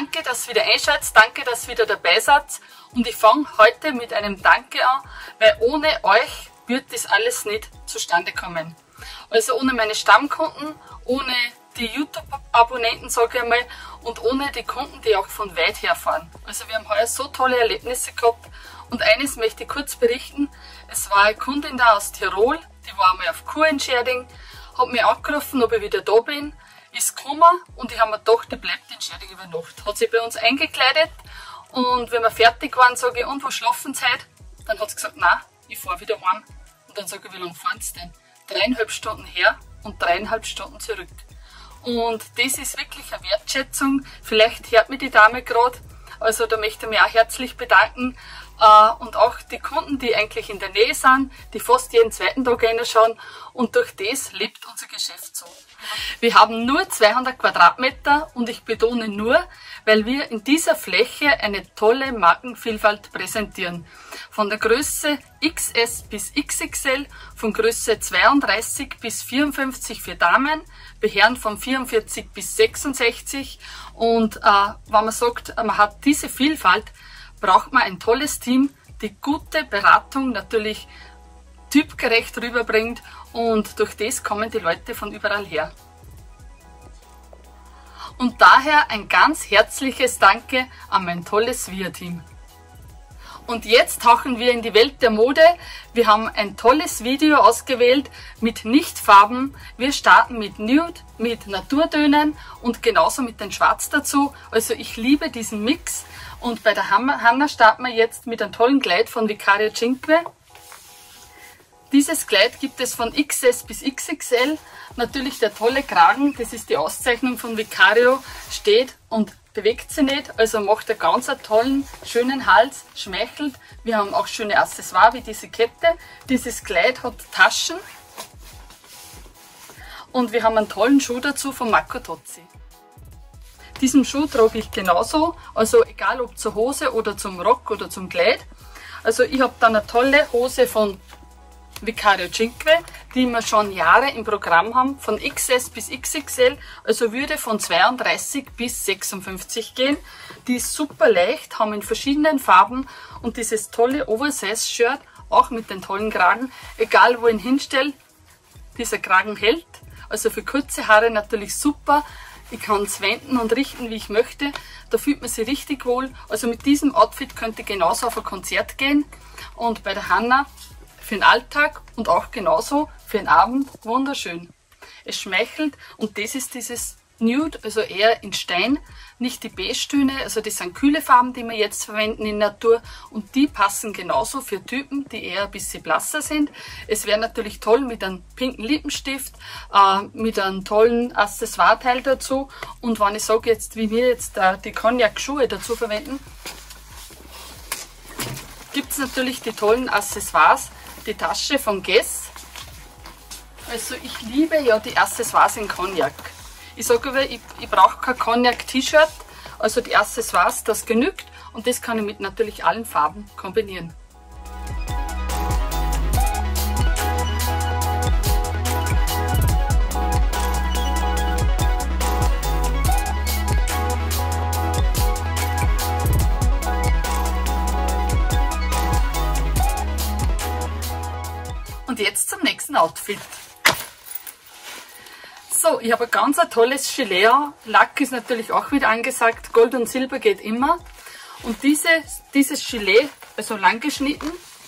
danke, dass ihr wieder einschaltet, danke, dass ihr wieder dabei seid. Und ich fange heute mit einem Danke an, weil ohne euch wird das alles nicht zustande kommen. Also ohne meine Stammkunden, ohne die YouTube-Abonnenten, sage ich einmal, und ohne die Kunden, die auch von weit her fahren. Also wir haben heuer so tolle Erlebnisse gehabt. Und eines möchte ich kurz berichten. Es war eine Kundin da aus Tirol, die war einmal auf Kur in Scherding, hat mich angerufen, ob ich wieder da bin, ist gekommen und ich habe mir gedacht, die bleibt in Scherding über Nacht. Hat sich bei uns eingekleidet und wenn wir fertig waren, sage ich, und wo schlafen Sie heute? Dann hat sie gesagt, nein, ich fahre wieder heim. Und dann sage ich, wie lange fahren Sie denn? 3,5 Stunden her und 3,5 Stunden zurück. Und das ist wirklich eine Wertschätzung. Vielleicht hört mich die Dame gerade. Also da möchte ich mich auch herzlich bedanken. Und auch die Kunden, die eigentlich in der Nähe sind, die fast jeden zweiten Tag reinschauen. Und durch das lebt unser Geschäft so. Wir haben nur 200 Quadratmeter und ich betone nur, weil wir in dieser Fläche eine tolle Markenvielfalt präsentieren. Von der Größe XS bis XXL, von Größe 32 bis 54 für Damen, bei Herren von 44 bis 66. Und wenn man sagt, man hat diese Vielfalt, braucht man ein tolles Team, die gute Beratung natürlich typgerecht rüberbringt und durch das kommen die Leute von überall her. Und daher ein ganz herzliches Danke an mein tolles VIA-Team. Und jetzt tauchen wir in die Welt der Mode. Wir haben ein tolles Video ausgewählt mit Nichtfarben. Wir starten mit Nude, mit Naturtönen und genauso mit den Schwarz dazu. Also ich liebe diesen Mix. Und bei der Hanna starten wir jetzt mit einem tollen Kleid von Vicario Cinque. Dieses Kleid gibt es von XS bis XXL. Natürlich der tolle Kragen, das ist die Auszeichnung von Vicario, steht und bewegt sich nicht. Also macht einen ganz tollen, schönen Hals, schmeichelt. Wir haben auch schöne Accessoires wie diese Kette. Dieses Kleid hat Taschen. Und wir haben einen tollen Schuh dazu von Marco Tozzi. Diesen Schuh trage ich genauso, also egal ob zur Hose oder zum Rock oder zum Kleid. Also ich habe dann eine tolle Hose von Vicario Cinque, die wir schon Jahre im Programm haben, von XS bis XXL, also würde von 32 bis 56 gehen. Die ist super leicht, haben in verschiedenen Farben und dieses tolle Oversize-Shirt, auch mit den tollen Kragen, egal wo ich ihn hinstelle, dieser Kragen hält. Also für kurze Haare natürlich super. Ich kann es wenden und richten, wie ich möchte. Da fühlt man sich richtig wohl. Also mit diesem Outfit könnte ich genauso auf ein Konzert gehen. Und bei der Hanna für den Alltag und auch genauso für den Abend wunderschön. Es schmeichelt und das ist dieses Nude, also eher in Stein, nicht die Beige-Töne, also das sind kühle Farben, die wir jetzt verwenden in Natur und die passen genauso für Typen, die eher ein bisschen blasser sind. Es wäre natürlich toll mit einem pinken Lippenstift, mit einem tollen Accessoire-Teil dazu und wenn ich sage jetzt, wie wir jetzt die Cognac-Schuhe dazu verwenden, gibt es natürlich die tollen Accessoires, die Tasche von Guess. Also ich liebe ja die Accessoires in Cognac. Ich sage aber, ich brauche kein Cognac-T-Shirt, also die Accessoires, das genügt und das kann ich mit natürlich allen Farben kombinieren. Und jetzt zum nächsten Outfit. So, ich habe ein ganz tolles Gilet. Lack ist natürlich auch wieder angesagt. Gold und Silber geht immer. Und dieses Gilet, also lang geschnitten,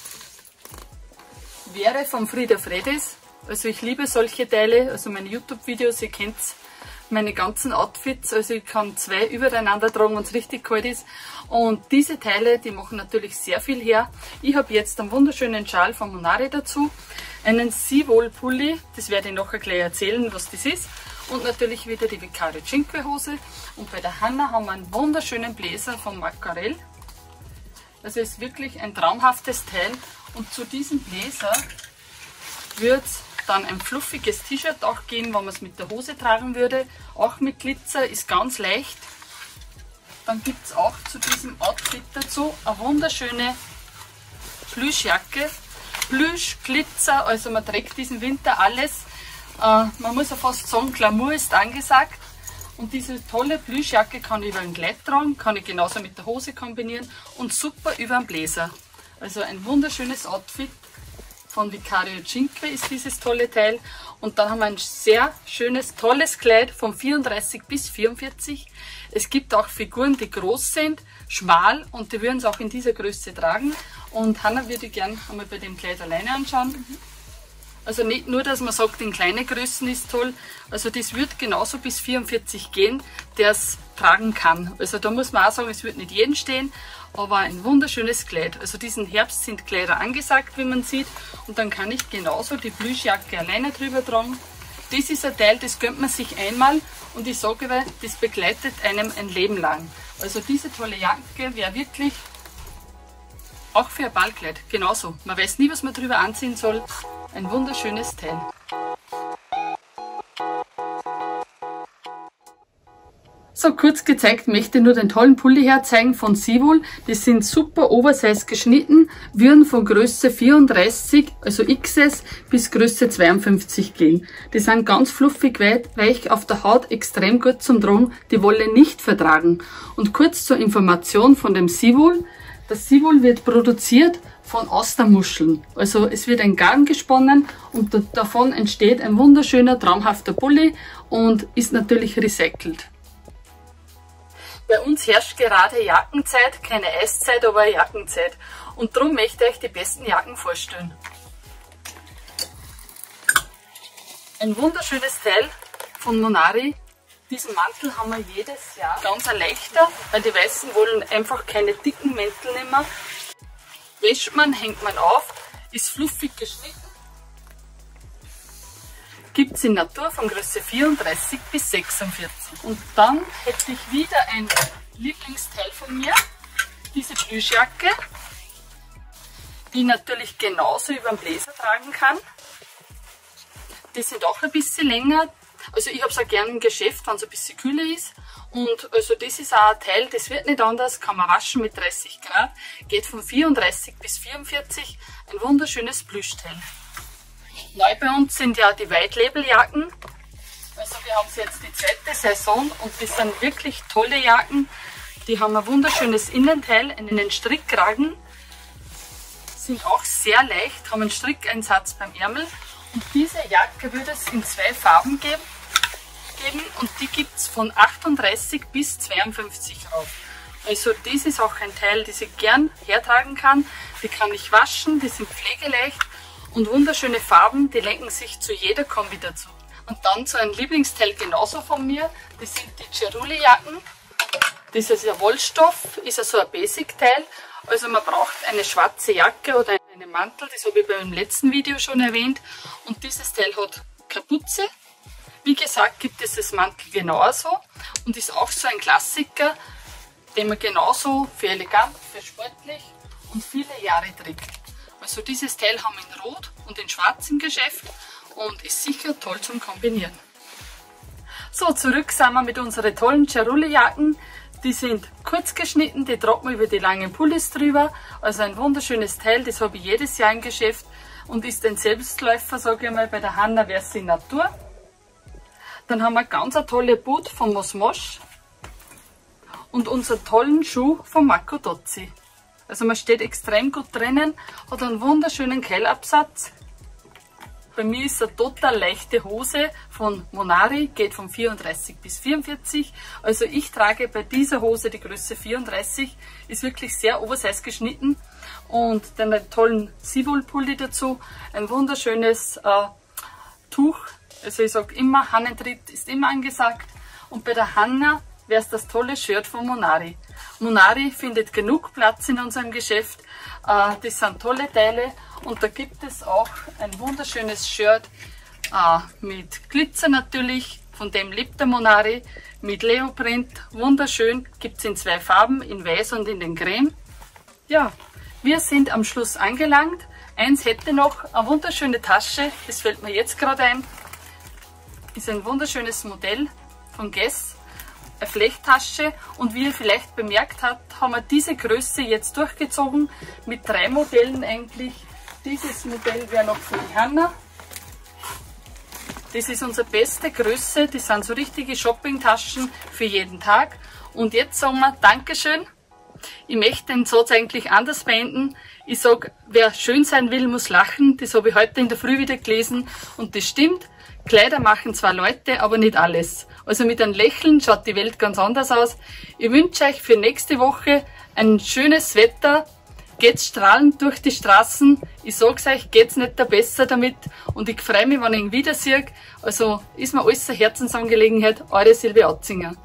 wäre von Frieda Fredis. Also ich liebe solche Teile, also meine YouTube-Videos, ihr kennt meine ganzen Outfits. Also ich kann zwei übereinander tragen, wenn es richtig kalt ist. Und diese Teile, die machen natürlich sehr viel her. Ich habe jetzt einen wunderschönen Schal von Monari dazu. Einen Seawool-Pulli, das werde ich nachher gleich erzählen, was das ist. Und natürlich wieder die Vicario Cinque Hose. Und bei der Hanna haben wir einen wunderschönen Bläser von Maccarell. Also ist wirklich ein traumhaftes Teil. Und zu diesem Bläser wird dann ein fluffiges T-Shirt auch gehen, wenn man es mit der Hose tragen würde. Auch mit Glitzer, ist ganz leicht. Dann gibt es auch zu diesem Outfit dazu eine wunderschöne Plüschjacke. Plüsch, Glitzer, also man trägt diesen Winter alles. Man muss ja fast sagen, Glamour ist angesagt. Und diese tolle Plüschjacke kann ich über ein Kleid tragen, kann ich genauso mit der Hose kombinieren und super über einen Bläser. Also ein wunderschönes Outfit von Vicario Cinque ist dieses tolle Teil. Und dann haben wir ein sehr schönes, tolles Kleid von 34 bis 44. Es gibt auch Figuren, die groß sind, schmal und die würden es auch in dieser Größe tragen. Und Hanna würde ich gerne einmal bei dem Kleid alleine anschauen. Also nicht nur, dass man sagt, in kleine Größen ist toll, also das wird genauso bis 44 gehen, der es tragen kann. Also da muss man auch sagen, es wird nicht jeden stehen, aber ein wunderschönes Kleid. Also diesen Herbst sind Kleider angesagt, wie man sieht, und dann kann ich genauso die Plüschjacke alleine drüber tragen. Das ist ein Teil, das gönnt man sich einmal und ich sage, das begleitet einem ein Leben lang. Also diese tolle Jacke wäre wirklich auch für ein Ballkleid genauso. Man weiß nie, was man drüber anziehen soll. Ein wunderschönes Teil. So, kurz gezeigt möchte ich nur den tollen Pulli herzeigen von Sivol. Die sind super oversize geschnitten, würden von Größe 34, also XS, bis Größe 52 gehen. Die sind ganz fluffig weich, auf der Haut extrem gut zum Tragen, die Wolle nicht vertragen. Und kurz zur Information von dem Sivol. Das Sivol wird produziert von Austernmuscheln. Also es wird ein Garn gesponnen und davon entsteht ein wunderschöner, traumhafter Pulli und ist natürlich recycelt. Bei uns herrscht gerade Jackenzeit, keine Eiszeit, aber Jackenzeit. Und darum möchte ich euch die besten Jacken vorstellen. Ein wunderschönes Teil von Monari. Diesen Mantel haben wir jedes Jahr ganz leichter, weil die Weißen wollen einfach keine dicken Mäntel mehr. Wäscht man, hängt man auf, ist fluffig geschnitten. Gibt es in Natur von Größe 34 bis 46. Und dann hätte ich wieder ein Lieblingsteil von mir, diese Plüschjacke, die ich natürlich genauso über den Bläser tragen kann. Die sind auch ein bisschen länger. Also ich habe es auch gerne im Geschäft, wenn es ein bisschen kühler ist. Und also das ist auch ein Teil, das wird nicht anders, kann man waschen mit 30 Grad. Geht von 34 bis 44, ein wunderschönes Plüschteil. Neu bei uns sind ja die White-Label-Jacken. Also wir haben jetzt die zweite Saison und das sind wirklich tolle Jacken. Die haben ein wunderschönes Innenteil, einen Strickkragen. Sind auch sehr leicht, haben einen Strickeinsatz beim Ärmel. Und diese Jacke würde es in 2 Farben geben und die gibt es von 38 bis 52 rauf. Also das ist auch ein Teil, das ich gern hertragen kann. Die kann ich waschen, die sind pflegeleicht und wunderschöne Farben, die lenken sich zu jeder Kombi dazu. Und dann so ein Lieblingsteil genauso von mir, das sind die Cerulli-Jacken. Das ist ja Wollstoff, ist ja so ein Basic-Teil. Also man braucht eine schwarze Jacke oder einen Mantel, das habe ich beim letzten Video schon erwähnt. Und dieses Teil hat Kapuze. Wie gesagt, gibt es das Mantel genauso und ist auch so ein Klassiker, den man genauso für elegant, für sportlich und viele Jahre trägt. Also dieses Teil haben wir in Rot und in Schwarz im Geschäft und ist sicher toll zum Kombinieren. So, zurück sind wir mit unseren tollen Cerulli-Jacken. Die sind kurz geschnitten, die tragen wir über die langen Pullis drüber. Also ein wunderschönes Teil, das habe ich jedes Jahr im Geschäft und ist ein Selbstläufer, sage ich mal, bei der Hanna Versi Natur. Dann haben wir ganz eine tolle Boot von Mosmosch und unseren tollen Schuh von Marco Dozzi. Also man steht extrem gut drinnen, hat einen wunderschönen Keilabsatz. Bei mir ist eine total leichte Hose von Monari, geht von 34 bis 44. Also ich trage bei dieser Hose die Größe 34, ist wirklich sehr oversize geschnitten. Und dann einen tollen Sivol-Pulli dazu, ein wunderschönes Tuch. Also ich sage immer, Hannentritt ist immer angesagt. Und bei der Hanna wäre es das tolle Shirt von Monari. Monari findet genug Platz in unserem Geschäft. Das sind tolle Teile und da gibt es auch ein wunderschönes Shirt mit Glitzer natürlich, von dem lebt der Monari, mit Leoprint, wunderschön, gibt es in 2 Farben, in Weiß und in den Creme. Ja, wir sind am Schluss angelangt. Eins hätte noch, eine wunderschöne Tasche, das fällt mir jetzt gerade ein, ist ein wunderschönes Modell von Guess. Eine Flechttasche und wie ihr vielleicht bemerkt habt, haben wir diese Größe jetzt durchgezogen mit 3 Modellen eigentlich. Dieses Modell wäre noch für die Hanna. Das ist unsere beste Größe. Das sind so richtige Shoppingtaschen für jeden Tag. Und jetzt sagen wir Dankeschön. Ich möchte den Satz eigentlich anders beenden. Ich sage, wer schön sein will, muss lachen. Das habe ich heute in der Früh wieder gelesen. Und das stimmt. Kleider machen zwar Leute, aber nicht alles. Also mit einem Lächeln schaut die Welt ganz anders aus. Ich wünsche euch für nächste Woche ein schönes Wetter. Geht's strahlend durch die Straßen. Ich sag's euch, geht's nicht da besser damit. Und ich freue mich, wenn ich ihn wieder sehe. Also ist mir alles eine Herzensangelegenheit. Eure Silvia Atzinger.